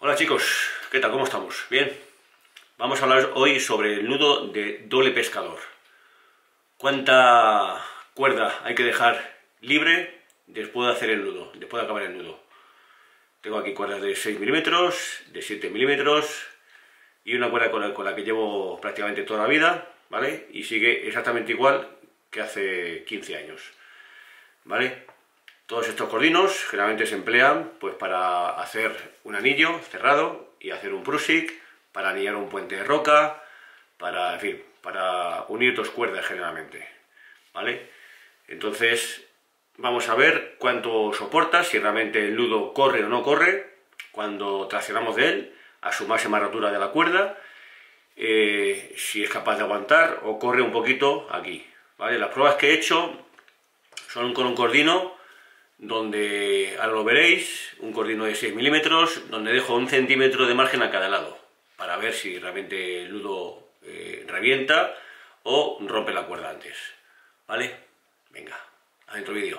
Hola chicos, ¿qué tal? ¿Cómo estamos? ¿Bien? Vamos a hablar hoy sobre el nudo de doble pescador. ¿Cuánta cuerda hay que dejar libre después de hacer el nudo, después de acabar el nudo? Tengo aquí cuerdas de 6 milímetros, de 7 milímetros y una cuerda con la que llevo prácticamente toda la vida, ¿vale? Y sigue exactamente igual que hace 15 años, ¿vale? Todos estos cordinos generalmente se emplean pues para hacer un anillo cerrado y hacer un prusik, para anillar un puente de roca, para, en fin, para unir dos cuerdas generalmente, ¿vale? Entonces vamos a ver cuánto soporta, si realmente el nudo corre o no corre cuando traccionamos de él a su máxima rotura de la cuerda, si es capaz de aguantar o corre un poquito aquí, ¿vale? Las pruebas que he hecho son con un cordino donde, ahora lo veréis, un cordino de 6 milímetros, donde dejo 1 centímetro de margen a cada lado, para ver si realmente el nudo revienta o rompe la cuerda antes, ¿vale? Venga, adentro vídeo.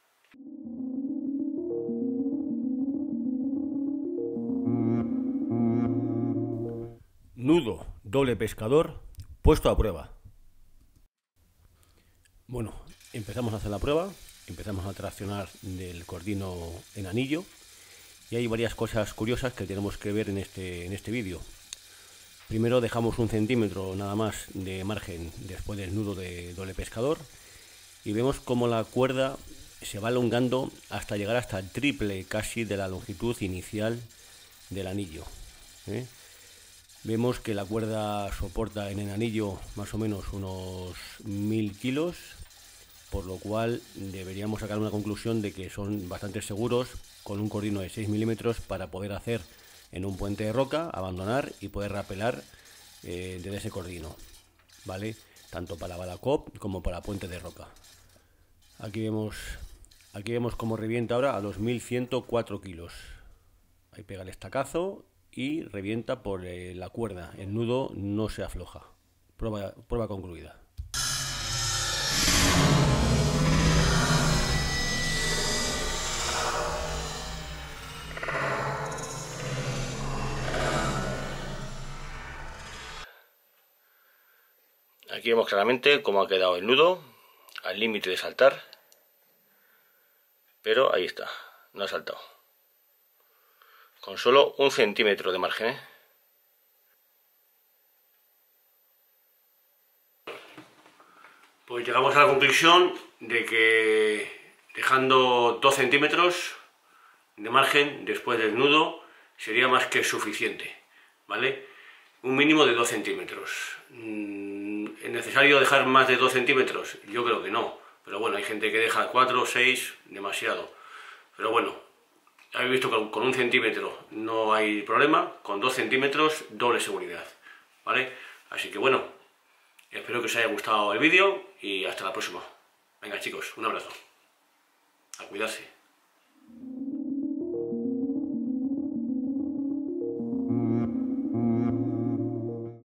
Nudo doble pescador puesto a prueba. Bueno, empezamos a hacer la prueba, empezamos a traccionar del cordino en anillo y hay varias cosas curiosas que tenemos que ver en este vídeo. Primero dejamos 1 centímetro nada más de margen después del nudo de doble pescador y vemos cómo la cuerda se va elongando hasta llegar hasta el triple casi de la longitud inicial del anillo, ¿eh? Vemos que la cuerda soporta en el anillo más o menos unos 1000 kilos, por lo cual deberíamos sacar una conclusión de que son bastante seguros con un cordino de 6 milímetros para poder hacer en un puente de roca, abandonar y poder rapelar desde ese cordino, ¿vale? Tanto para balacop como para puente de roca. Aquí vemos cómo revienta ahora a los 1104 kilos. Ahí pega el estacazo y revienta por la cuerda. El nudo no se afloja. Prueba concluida. Aquí vemos claramente cómo ha quedado el nudo al límite de saltar, pero ahí está, no ha saltado, con solo 1 centímetro de margen, ¿eh? Pues llegamos a la conclusión de que dejando 2 centímetros de margen después del nudo sería más que suficiente, ¿vale? Un mínimo de 2 centímetros. ¿Es necesario dejar más de 2 centímetros? Yo creo que no, pero bueno, hay gente que deja 4 o 6, demasiado. Pero bueno, habéis visto que con 1 centímetro no hay problema, con 2 centímetros doble seguridad, ¿vale? Así que bueno, espero que os haya gustado el vídeo y hasta la próxima. Venga chicos, un abrazo. A cuidarse.